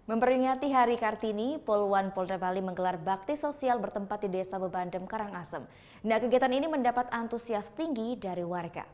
Memperingati Hari Kartini, Poluan Polda Bali menggelar bakti sosial bertempat di Desa Bebandem, Karangasem. Nah, kegiatan ini mendapat antusias tinggi dari warga.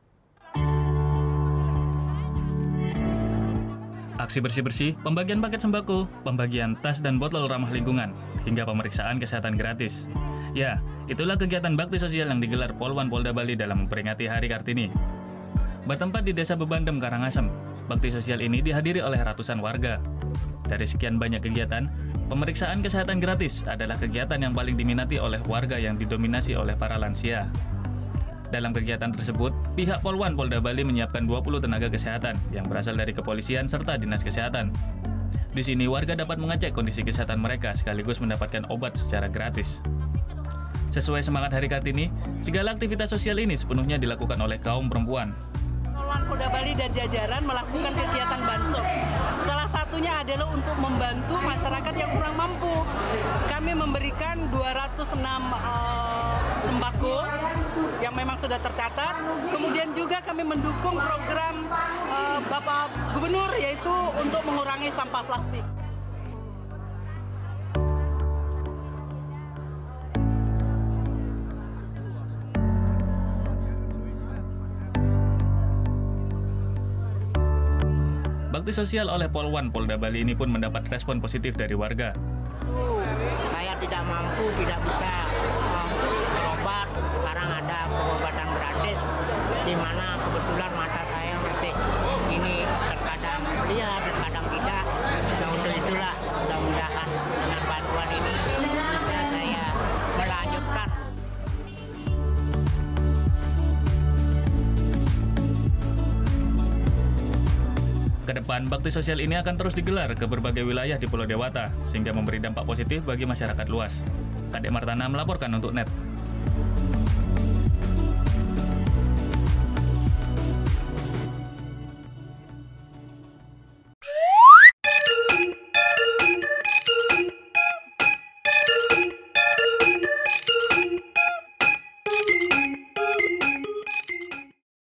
Aksi bersih-bersih, pembagian paket sembako, pembagian tas dan botol ramah lingkungan, hingga pemeriksaan kesehatan gratis. Ya, itulah kegiatan bakti sosial yang digelar Poluan Polda Bali dalam memperingati Hari Kartini. Bertempat di Desa Bebandem, Karangasem, bakti sosial ini dihadiri oleh ratusan warga. Dari sekian banyak kegiatan, pemeriksaan kesehatan gratis adalah kegiatan yang paling diminati oleh warga yang didominasi oleh para lansia. Dalam kegiatan tersebut, pihak Poluan Polda Bali menyiapkan 20 tenaga kesehatan yang berasal dari kepolisian serta dinas kesehatan. Di sini warga dapat mengecek kondisi kesehatan mereka sekaligus mendapatkan obat secara gratis. Sesuai semangat Hari Kartini, segala aktivitas sosial ini sepenuhnya dilakukan oleh kaum perempuan. Poluan Polda Bali dan jajaran melakukan kegiatan bansos. Salah satunya adalah untuk membantu masyarakat yang kurang mampu. Kami memberikan 206 sembako yang memang sudah tercatat. Kemudian juga kami mendukung program Bapak Gubernur, yaitu untuk mengurangi sampah plastik. Bakti sosial oleh Poluan Polda Bali ini pun mendapat respon positif dari warga. Saya tidak mampu, tidak bisa berobat. Sekarang ada pengobatan gratis, di mana kebetulan mata saya masih ini terkadang melihat, terkadang tidak. Nah, untuk itulah mudah-mudahan dengan bantuan ini bisa saya melanjutkan. Kedepan, bakti sosial ini akan terus digelar ke berbagai wilayah di Pulau Dewata, sehingga memberi dampak positif bagi masyarakat luas. Kadek Martana melaporkan untuk NET.